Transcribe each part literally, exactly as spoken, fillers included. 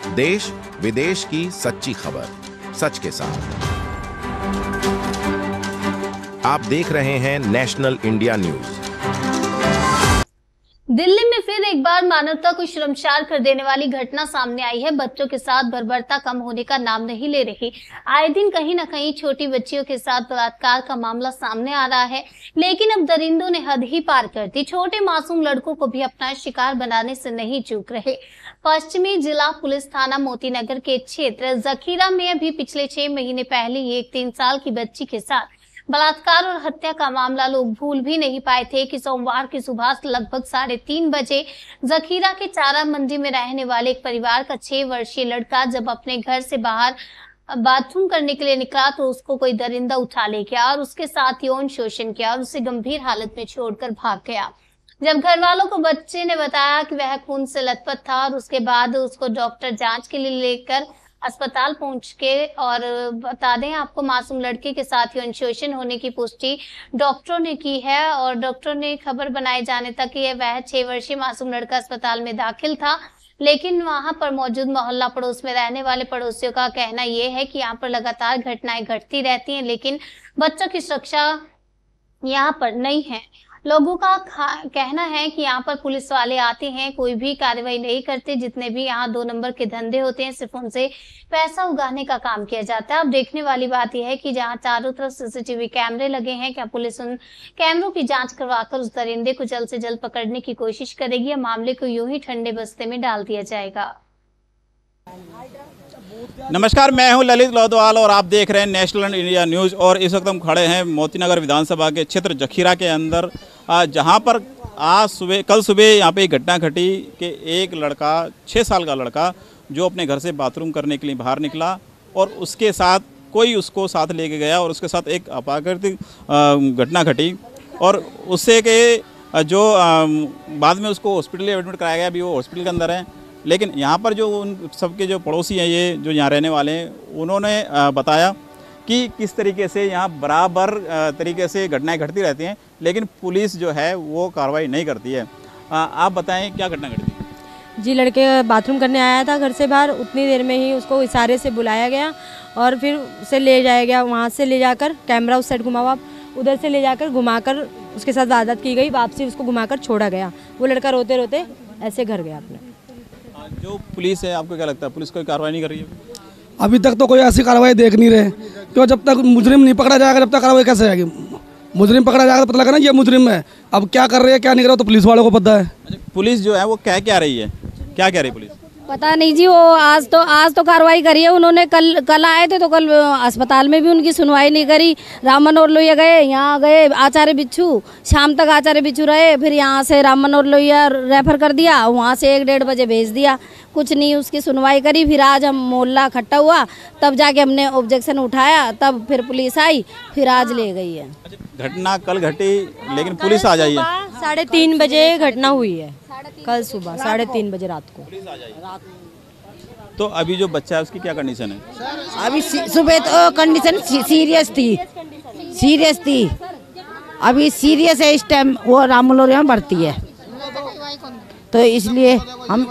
देश विदेश की सच्ची खबर सच के साथ। आप देख रहे हैं नेशनल इंडिया न्यूज। दिल्ली में फिर एक बार मानवता को शर्मसार कर देने वाली घटना सामने आई है। बच्चों के साथ बर्बरता कम होने का नाम नहीं ले रही। आए दिन कहीं न कहीं छोटी बच्चियों के साथ बलात्कार का मामला सामने आ रहा है, लेकिन अब दरिंदों ने हद ही पार कर दी। छोटे मासूम लड़कों को भी अपना शिकार बनाने से नहीं चूक रहे। पश्चिमी जिला पुलिस थाना मोतीनगर के क्षेत्र जखीरा में अभी पिछले छह महीने पहले ही एक तीन साल की बच्ची के साथ बलात्कार और हत्या का मामला लोग भूल भी नहीं पाए थे कि सोमवार की सुबह लगभग साढ़े तीन बजे जखीरा के चारा मंडी में रहने वाले एक परिवार का छह वर्षीय लड़का जब अपने घर से बाहर बाथरूम करने के लिए निकला तो उसको कोई दरिंदा उठा ले गया और उसके साथ यौन शोषण किया और उसे गंभीर हालत में छोड़कर भाग गया। जब घर वालों को बच्चे ने बताया कि वह खून से लथपथ था और उसके बाद उसको डॉक्टर जांच के लिए लेकर अस्पताल पहुंच के, और बता दें आपको मासूम लड़के के साथ यौन शोषण होने की पुष्टि डॉक्टरों ने की है और डॉक्टरों ने खबर बनाए जाने तक ये वह छह वर्षीय मासूम लड़का अस्पताल में दाखिल था। लेकिन वहां पर मौजूद मोहल्ला पड़ोस में रहने वाले पड़ोसियों का कहना यह है कि यहाँ पर लगातार घटनाएं घटती रहती हैं, लेकिन बच्चों की सुरक्षा यहाँ पर नहीं है। लोगों का कहना है कि यहाँ पर पुलिस वाले आते हैं, कोई भी कार्रवाई नहीं करते। जितने भी यहाँ दो नंबर के धंधे होते हैं सिर्फ उनसे पैसा उगाने का काम किया जाता है। अब देखने वाली बात यह है कि जहाँ चारों तरफ सीसीटीवी कैमरे लगे हैं, क्या पुलिस उन कैमरों की जांच करवाकर उस दरिंदे को जल्द से जल्द पकड़ने की कोशिश करेगी या मामले को यूं ही ठंडे बस्ते में डाल दिया जाएगा। नमस्कार, मैं हूं ललित लोधवाल और आप देख रहे हैं नेशनल इंडिया न्यूज़। और इस वक्त हम खड़े हैं मोतीनगर विधानसभा के क्षेत्र जखीरा के अंदर, जहां पर आज सुबह कल सुबह यहां पे एक घटना घटी कि एक लड़का छः साल का लड़का जो अपने घर से बाथरूम करने के लिए बाहर निकला और उसके साथ कोई उसको साथ लेके गया और उसके साथ एक अप्राकृतिक घटना घटी और उससे के जो बाद में उसको हॉस्पिटल एडमिट कराया गया। अभी वो हॉस्पिटल के अंदर है। लेकिन यहाँ पर जो उन सबके जो पड़ोसी हैं, ये जो यहाँ रहने वाले हैं, उन्होंने बताया कि किस तरीके से यहाँ बराबर तरीके से घटनाएं घटती रहती हैं, लेकिन पुलिस जो है वो कार्रवाई नहीं करती है। आप बताएं क्या घटना घटी? जी, लड़के बाथरूम करने आया था घर से बाहर, उतनी देर में ही उसको इशारे से बुलाया गया और फिर उसे ले जाया गया। वहाँ से ले जाकर कैमरा उस साइड घुमा हुआ, उधर से ले जाकर घुमाकर उसके साथ वारदात की गई। वापसी उसको घुमाकर छोड़ा गया। वो लड़का रोते रोते ऐसे घर गया अपने। जो पुलिस है, आपको क्या लगता है पुलिस कोई कार्रवाई नहीं कर रही है? अभी तक तो कोई ऐसी कार्रवाई देख नहीं रहे, क्यों? जब तक मुजरिम नहीं पकड़ा जाएगा जब तक कार्रवाई कैसे जाएगी? मुजरिम पकड़ा जाएगा तो पता लगा ना ये मुजरिम है। अब क्या कर रही है क्या नहीं कर रहा तो पुलिस वालों को पता है। अच्छा, पुलिस जो है वो कह क्या रही है, क्या कह रही है पुलिस? पता नहीं जी, वो आज तो आज तो कार्रवाई करी है उन्होंने। कल कल आए थे तो कल अस्पताल में भी उनकी सुनवाई नहीं करी। राम मनोहर लोहिया गए, यहाँ गए आचार्य बिच्छू, शाम तक आचार्य बिच्छू रहे, फिर यहाँ से राम मनोहर लोहिया रेफर कर दिया, वहाँ से एक डेढ़ बजे भेज दिया। कुछ नहीं उसकी सुनवाई करी। फिर आज हम मोहल्ला इकट्ठा हुआ, तब जाके हमने ऑब्जेक्शन उठाया, तब फिर पुलिस आई, फिर आज ले गई है। घटना कल घटी लेकिन पुलिस आ जाई है। साढ़े तीन बजे घटना हुई है, कल सुबह साढ़े तीन बजे रात को। तो अभी जो बच्चा है उसकी क्या कंडीशन है? अभी सुबह तो कंडीशन सीरियस थी सीरियस थी अभी सीरियस है इस टाइम। वो राम मनोहर में भर्ती है, तो इसलिए हम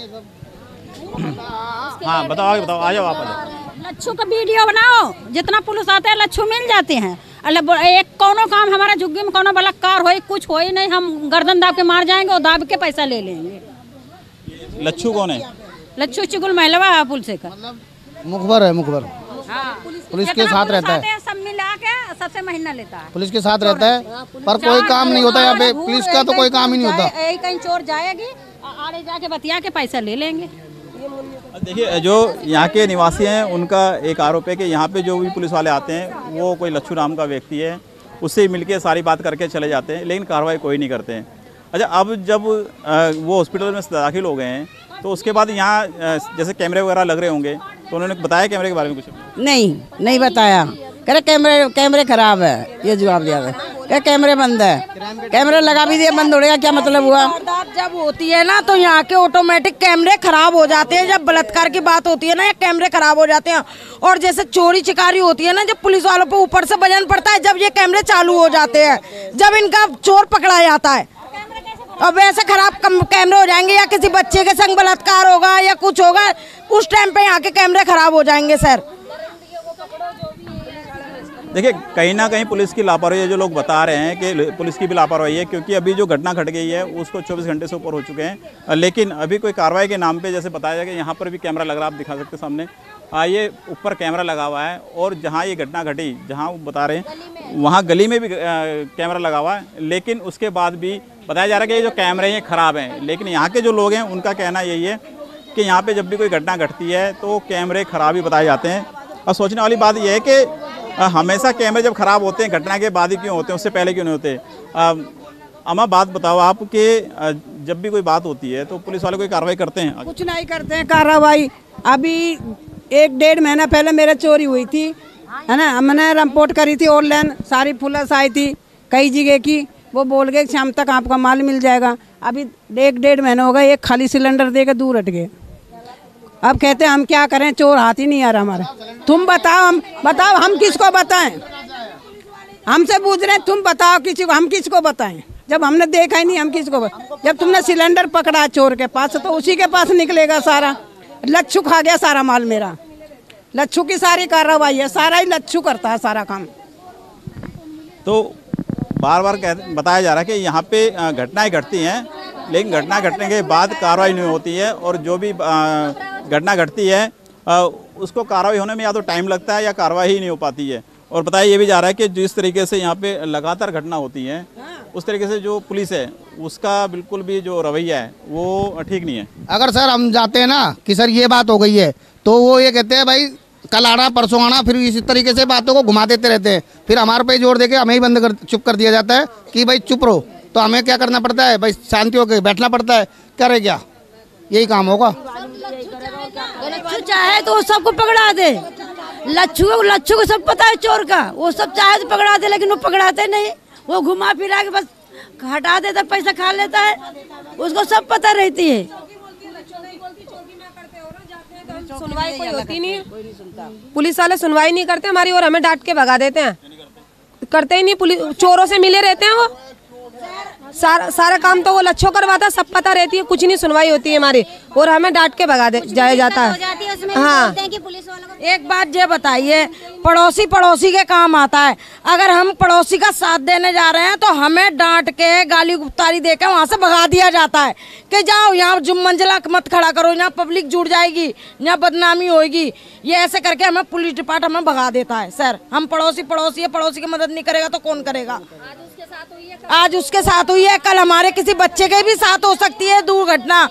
हाँ बताओ आगे बताओ, आ जाओ आप। लच्छू का वीडियो बनाओ, जितना पुलिस आते हैं लच्छू मिल जाते हैं। एक कोनो काम हमारा झुग्गी में कोनो बलात्कार हो कुछ हो ही नहीं, हम गर्दन दाब के मार जाएंगे और दाब के पैसा ले लेंगे। लच्छू कौन है? लच्छू चिगुल महिलवा पुलिस का मुखबर है, मुखबर। हाँ, पुलिस के साथ रहता है, सब मिला के सबसे महीना लेता है। पुलिस के साथ रहता है पर कोई काम नहीं होता यहाँ पे। पुलिस का तो कोई काम ही नहीं होता। कहीं चोर जाएगी, आड़े जाके बतिया के पैसा ले लेंगे। देखिए, जो यहाँ के निवासी हैं उनका एक आरोप है कि यहाँ पे जो भी पुलिस वाले आते हैं वो कोई लच्छू नाम का व्यक्ति है, उससे मिलके सारी बात करके चले जाते हैं, लेकिन कार्रवाई कोई नहीं करते हैं। अच्छा, अब जब वो हॉस्पिटल में दाखिल हो गए हैं तो उसके बाद यहाँ जैसे कैमरे वगैरह लग रहे होंगे, तो उन्होंने बताया कैमरे के बारे में कुछ? नहीं नहीं बताया। कह रहे कैमरे कैमरे खराब है, ये जवाब दिया है। क्या कैमरे बंद है? कैमरे लगा भी दिए, बंद हो गया, क्या मतलब हुआ? जब होती है ना तो यहाँ के ऑटोमेटिक कैमरे खराब हो जाते हैं। जब बलात्कार की बात होती है ना, ये कैमरे खराब हो जाते हैं। और जैसे चोरी चिकारी होती है ना, जब पुलिस वालों पे ऊपर से वजन पड़ता है, जब ये कैमरे चालू हो जाते हैं, जब इनका चोर पकड़ा जाता है, अब वैसे खराब कैमरे हो जाएंगे या किसी बच्चे के संग बलात्कार होगा या कुछ होगा उस टाइम पे यहाँ के कैमरे खराब हो जाएंगे सर। देखिए कहीं ना कहीं पुलिस की लापरवाही है, जो लोग बता रहे हैं कि पुलिस की भी लापरवाही है, क्योंकि अभी जो घटना घट गई है उसको चौबीस घंटे से ऊपर हो चुके हैं, लेकिन अभी कोई कार्रवाई के नाम पे जैसे बताया जाए कि यहाँ पर भी कैमरा लग रहा है, आप दिखा सकते सामने आ, ये ऊपर कैमरा लगा हुआ है, और जहाँ ये घटना घटी जहाँ वो बता रहे हैं वहाँ गली में भी आ, कैमरा लगा हुआ है, लेकिन उसके बाद भी बताया जा रहा है कि ये जो कैमरे हैं खराब हैं। लेकिन यहाँ के जो लोग हैं उनका कहना यही है कि यहाँ पे जब भी कोई घटना घटती है तो कैमरे खराब ही बताए जाते हैं। और सोचने वाली बात यह है कि हमेशा कैमरे जब खराब होते हैं घटना के बाद ही क्यों होते हैं, उससे पहले क्यों नहीं होते? अम्मा बात बताओ आप कि जब भी कोई बात होती है तो पुलिस वाले कोई कार्रवाई करते हैं? कुछ नहीं करते हैं कार्रवाई। अभी एक डेढ़ महीना पहले मेरे चोरी हुई थी, है ना, मैंने रिपोर्ट करी थी ऑनलाइन, सारी पुलिस आई थी कई जगह की, वो बोल गए शाम तक आपका माल मिल जाएगा। अभी एक डेढ़ महीना हो गए, एक खाली सिलेंडर दे के दूर हट गए। अब कहते हैं हम क्या करें, चोर हाथ ही नहीं आ रहा हमारे। तुम बताओ, हम बताओ हम किसको बताएं? हमसे पूछ रहे हैं, तुम बताओ किसी को, हम किसको बताएं? जब हमने देखा ही नहीं हम किसको बताएं? जब तुमने सिलेंडर पकड़ा चोर के पास तो उसी के पास निकलेगा सारा। लच्छू खा गया सारा माल मेरा, लच्छू की सारी कार्रवाई है, सारा ही लच्छू करता है सारा काम। तो बार बार कह बताया जा रहा है कि यहाँ पे घटनाएं घटती हैं, लेकिन घटना घटने के बाद कार्रवाई नहीं होती है, और जो भी घटना घटती है उसको कार्रवाई होने में या तो टाइम लगता है या कार्रवाई ही नहीं हो पाती है। और बताया ये भी जा रहा है कि जिस तरीके से यहाँ पे लगातार घटना होती है उस तरीके से जो पुलिस है उसका बिल्कुल भी जो रवैया है वो ठीक नहीं है। अगर सर हम जाते हैं ना कि सर ये बात हो गई है तो वो ये कहते हैं भाई कल आना परसों आना, फिर इसी तरीके से बातों को घुमा देते रहते हैं। फिर हमारे पे जोर देके हमें ही बंद कर चुप कर दिया जाता है कि भाई चुप रहो। तो हमें क्या करना पड़ता है भाई, शांति होकर बैठना पड़ता है। करे क्या, यही काम होगा। लच्छू चाहे तो वो सबको पकड़ा दे, लच्छू लच्छू को सब पता है चोर का, वो सब चाहे तो पकड़ा दे, लेकिन वो पकड़ाते नहीं। वो घुमा फिरा के बस हटा देता, पैसा खा लेता है, उसको सब पता रहती है। सुनवाई कोई होती नहीं, पुलिस वाले सुनवाई नहीं करते हमारी, और हमें डांट के भगा देते हैं। करते ही नहीं, पुलिस चोरों से मिले रहते हैं वो। सारा सारा काम तो वो लच्छो करवाता, सब पता रहती है, कुछ नहीं सुनवाई होती है हमारी, और हमें डांट के भगा दे जाया जाता है। हाँ, एक बात ये बताइए, पड़ोसी पड़ोसी के काम आता है। अगर हम पड़ोसी का साथ देने जा रहे हैं तो हमें डांट के गाली गुप्तारी देकर वहाँ से भगा दिया जाता है कि जाओ यहाँ जुम मंजिला मत खड़ा करो, यहाँ पब्लिक जुड़ जाएगी, यहाँ बदनामी होगी। ये ऐसे करके हमें पुलिस डिपार्टमेंट हमें भगा देता है। सर हम पड़ोसी पड़ोसी है, पड़ोसी की मदद नहीं करेगा तो कौन करेगा? आज उसके साथ हुई है, कल हमारे किसी बच्चे के भी साथ हो सकती है दुर्घटना।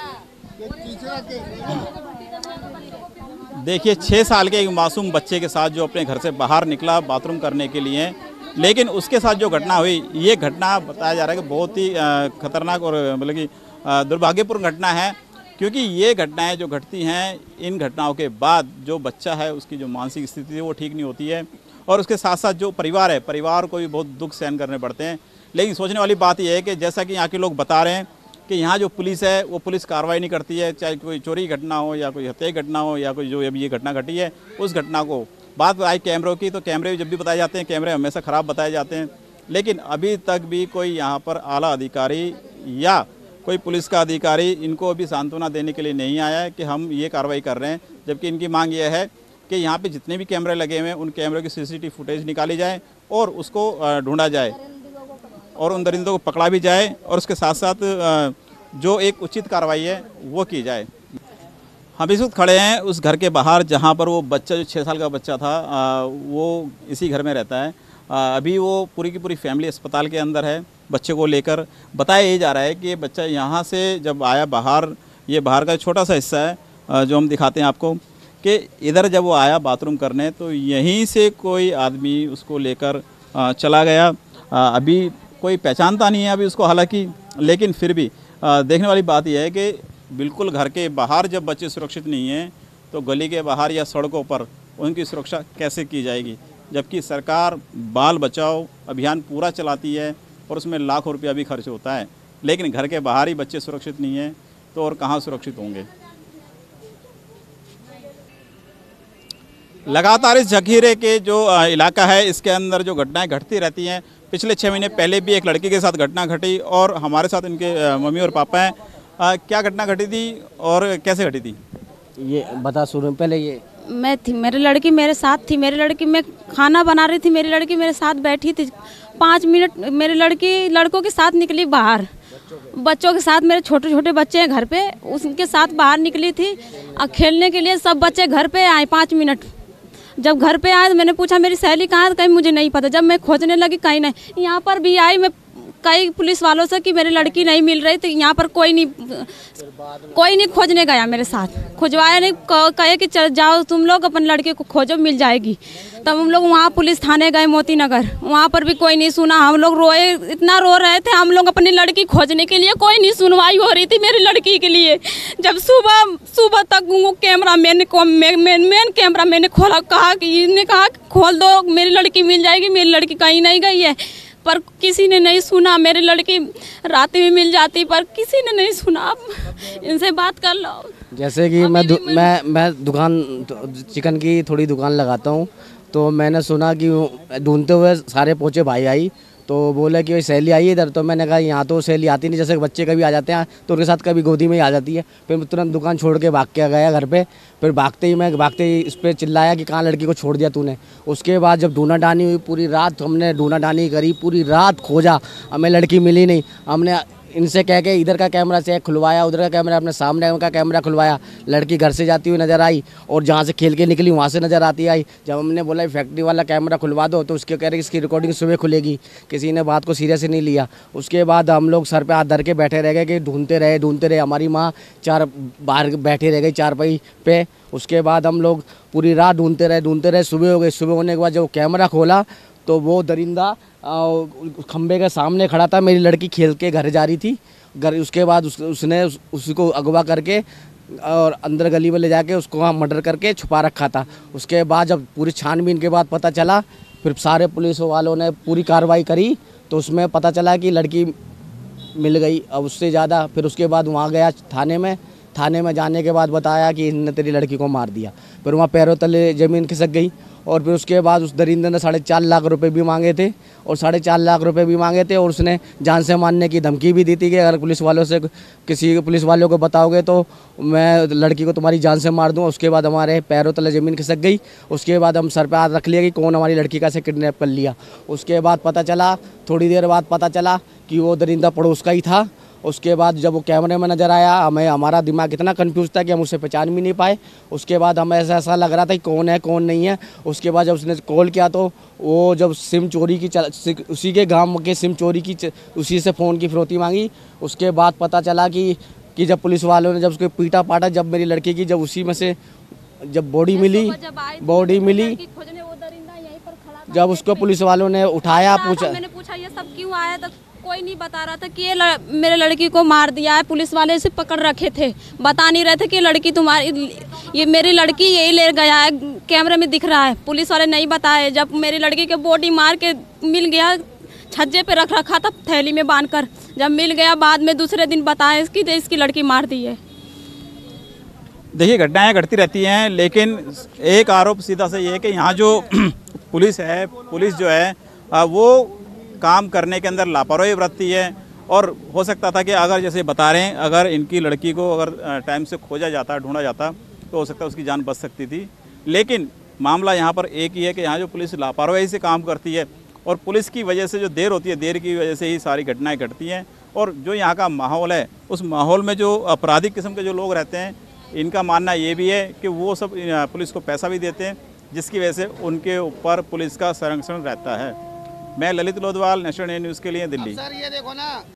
देखिए छः साल के एक मासूम बच्चे के साथ जो अपने घर से बाहर निकला बाथरूम करने के लिए, लेकिन उसके साथ जो घटना हुई, ये घटना बताया जा रहा है कि बहुत ही खतरनाक और मतलब कि दुर्भाग्यपूर्ण घटना है, क्योंकि ये घटनाएं जो घटती हैं, इन घटनाओं के बाद जो बच्चा है उसकी जो मानसिक स्थिति है वो ठीक नहीं होती है, और उसके साथ साथ जो परिवार है, परिवार को भी बहुत दुख सहन करने पड़ते हैं। लेकिन सोचने वाली बात यह है कि जैसा कि यहाँ के लोग बता रहे हैं कि यहाँ जो पुलिस है वो पुलिस कार्रवाई नहीं करती है, चाहे कोई चोरी घटना हो या कोई हत्या घटना हो या कोई जो अभी ये घटना घटी है उस घटना को। बात आई कैमरों की, तो कैमरे जब भी बताए जाते हैं कैमरे हमेशा ख़राब बताए जाते हैं, लेकिन अभी तक भी कोई यहाँ पर आला अधिकारी या कोई पुलिस का अधिकारी इनको अभी सांत्वना देने के लिए नहीं आया है कि हम ये कार्रवाई कर रहे हैं। जबकि इनकी मांग यह है कि यहाँ पे जितने भी कैमरे लगे हुए हैं उन कैमरों की सीसीटीवी फुटेज निकाली जाए और उसको ढूंढा जाए और उन दरिंदों को पकड़ा भी जाए, और उसके साथ साथ जो एक उचित कार्रवाई है वो की जाए। हम इस वक्त खड़े हैं उस घर के बाहर जहाँ पर वो बच्चा जो छः साल का बच्चा था वो इसी घर में रहता है। अभी वो पूरी की पूरी फैमिली अस्पताल के अंदर है बच्चे को लेकर। बताया ये जा रहा है कि ये बच्चा यहाँ से जब आया बाहर, ये बाहर का छोटा सा हिस्सा है जो हम दिखाते हैं आपको, कि इधर जब वो आया बाथरूम करने तो यहीं से कोई आदमी उसको लेकर चला गया। अभी कोई पहचानता नहीं है अभी उसको हालांकि, लेकिन फिर भी देखने वाली बात यह है कि बिल्कुल घर के बाहर जब बच्चे सुरक्षित नहीं हैं तो गली के बाहर या सड़कों पर उनकी सुरक्षा कैसे की जाएगी, जबकि सरकार बाल बचाओ अभियान पूरा चलाती है और उसमें लाखों रुपया भी खर्च होता है, लेकिन घर के बाहर ही बच्चे सुरक्षित नहीं हैं तो और कहाँ सुरक्षित होंगे। लगातार इस जखीरे के जो इलाका है इसके अंदर जो घटनाएं घटती रहती हैं। पिछले छः महीने पहले भी एक लड़की के साथ घटना घटी और हमारे साथ इनके मम्मी और पापा हैं। क्या घटना घटी थी और कैसे घटी थी? ये बता शुरू पहले ये मैं थी, मेरी लड़की मेरे साथ थी, मेरी लड़की मैं खाना बना रही थी, मेरी लड़की मेरे साथ बैठी थी। पाँच मिनट मेरी लड़की लड़कों के साथ निकली बाहर, बच्चों के साथ, मेरे छोटे छोटे बच्चे हैं घर पे, उनके साथ बाहर निकली थी और खेलने के लिए। सब बच्चे घर पे आए पाँच मिनट। जब घर पे आए तो मैंने पूछा मेरी सहेली कहाँ है, कहीं मुझे नहीं पता। जब मैं खोजने लगी कहीं नहीं। यहाँ पर भी आई मैं कई पुलिस वालों से कि मेरी लड़की नहीं मिल रही, तो यहाँ पर कोई नहीं कोई नहीं खोजने गया मेरे साथ, खुजवाया नहीं, कहे कि चल जाओ तुम लोग अपन लड़के को खोजो मिल जाएगी। तब हम लोग वहाँ पुलिस थाने गए मोती नगर, वहाँ पर भी कोई नहीं सुना। हम लोग रोए, इतना रो रहे थे हम लोग अपनी लड़की खोजने के लिए, कोई नहीं सुनवाई हो रही थी मेरी लड़की के लिए। जब सुबह सुबह तक वो कैमरा मैंने मेन मेन कैमरा मैंने खोला, कहा कि इन्हें कहा खोल दो मेरी लड़की मिल जाएगी, मेरी लड़की कहीं नहीं गई है, पर किसी ने नहीं सुना। मेरी लड़की रात में मिल जाती पर किसी ने नहीं सुना। आप इनसे बात कर लो। जैसे कि मैं मैं मैं दुकान चिकन की थोड़ी दुकान लगाता हूँ, तो मैंने सुना कि ढूंढते हुए सारे पहुँचे भाई आई, तो बोले कि सहेली आई इधर। तो मैंने कहा यहाँ तो सहेली आती नहीं, जैसे बच्चे कभी आ जाते हैं तो उनके साथ कभी गोदी में ही आ जाती है। फिर मैं तुरंत दुकान छोड़ के भाग के गया घर पे। फिर भागते ही मैं भागते ही इस पर चिल्लाया कि कहाँ लड़की को छोड़ दिया तूने। उसके बाद जब ढूंढा डानी हुई, पूरी रात हमने ढूंढा डानी करी, पूरी रात खोजा, हमें लड़की मिली नहीं। हमने इनसे कह के इधर का कैमरा से खुलवाया, उधर का कैमरा अपने सामने का कैमरा खुलवाया, लड़की घर से जाती हुई नज़र आई और जहाँ से खेल के निकली वहाँ से नज़र आती आई। जब हमने बोला फैक्ट्री वाला कैमरा खुलवा दो तो उसके कह रहे इसकी रिकॉर्डिंग सुबह खुलेगी, किसी ने बात को सीरियस नहीं लिया। उसके बाद हम लोग सर पे हाथ धर के बैठे रह गए कि ढूंढते रहे ढूंढते रहे। हमारी माँ चार बाहर बैठे रह गई चारपाई पे। उसके बाद हम लोग पूरी रात ढूंढते रहे ढूंढते रहे सुबह हो गई। सुबह होने के बाद जब कैमरा खोला तो वो दरिंदा खंबे के सामने खड़ा था, मेरी लड़की खेल के घर जा रही थी घर। उसके बाद उस, उसने उस, उसको अगवा करके और अंदर गली में ले जाके उसको वहाँ मर्डर करके छुपा रखा था। उसके बाद जब पूरी छानबीन के बाद पता चला, फिर सारे पुलिस वालों ने पूरी कार्रवाई करी तो उसमें पता चला कि लड़की मिल गई। अब उससे ज़्यादा फिर उसके बाद वहाँ गया थाने में। थाने में जाने के बाद बताया कि इनने तेरी लड़की को मार दिया। फिर वहाँ पैरों तले ज़मीन खिसक गई। और फिर उसके बाद उस दरिंदे ने साढ़े चार लाख रुपए भी मांगे थे और साढ़े चार लाख रुपए भी मांगे थे और उसने जान से मारने की धमकी भी दी थी कि अगर पुलिस वालों से किसी पुलिस वालों को बताओगे तो मैं लड़की को तुम्हारी जान से मार दूँ। उसके बाद हमारे पैरों तले ज़मीन खिसक गई। उसके बाद हम सर पे हाथ रख लिया कि कौन हमारी लड़की का से किडनैप कर लिया। उसके बाद पता चला, थोड़ी देर बाद पता चला कि वो दरिंदा पड़ोस का ही था। उसके बाद जब वो कैमरे में नज़र आया, हमें हमारा दिमाग इतना कंफ्यूज था कि हम उसे पहचान भी नहीं पाए। उसके बाद हमें ऐसा ऐसा लग रहा था कि कौन है कौन नहीं है। उसके बाद जब उसने कॉल किया तो वो जब सिम चोरी की चल, उसी के गांव के सिम चोरी की उसी से फ़ोन की फिरौती मांगी। उसके बाद पता चला कि कि जब पुलिस वालों ने जब उसको पीटा पाटा, जब मेरी लड़की की जब उसी में से जब बॉडी मिली बॉडी मिली जब उसको पुलिस वालों ने उठाया, पूछा मैंने पूछा ये सब क्यों आया, तो कोई नहीं बता रहा था कि ये लड़, मेरे लड़की को मार दिया है। पुलिस वाले इसे पकड़ रखे थे, बता नहीं रहे थे कि लड़की तुम्हारी, ये मेरी लड़की यही ले गया है, कैमरे में दिख रहा है। पुलिस वाले नहीं बताए। जब मेरी लड़की के बॉडी मार के मिल गया, छज्जे पे रख रखा था थैली में बांध कर, जब मिल गया बाद में दूसरे दिन बताया इसकी इसकी लड़की मार दी है। देखिए घटनाएं घटती रहती हैं, लेकिन एक आरोप सीधा से ये है कि यहाँ जो पुलिस है, पुलिस जो है वो काम करने के अंदर लापरवाही बरतती है। और हो सकता था कि अगर जैसे बता रहे हैं, अगर इनकी लड़की को अगर टाइम से खोजा जाता, ढूंढा जाता, तो हो सकता है उसकी जान बच सकती थी। लेकिन मामला यहाँ पर एक ही है कि यहाँ जो पुलिस लापरवाही से काम करती है और पुलिस की वजह से जो देर होती है, देर की वजह से ही सारी घटनाएँ घटती हैं। और जो यहाँ का माहौल है, उस माहौल में जो आपराधिक किस्म के जो लोग रहते हैं, इनका मानना ये भी है कि वो सब पुलिस को पैसा भी देते हैं, जिसकी वजह से उनके ऊपर पुलिस का संरक्षण रहता है। मैं ललित लोधवाल, नेशनल न्यूज़ के लिए, दिल्ली। सर ये देखो ना।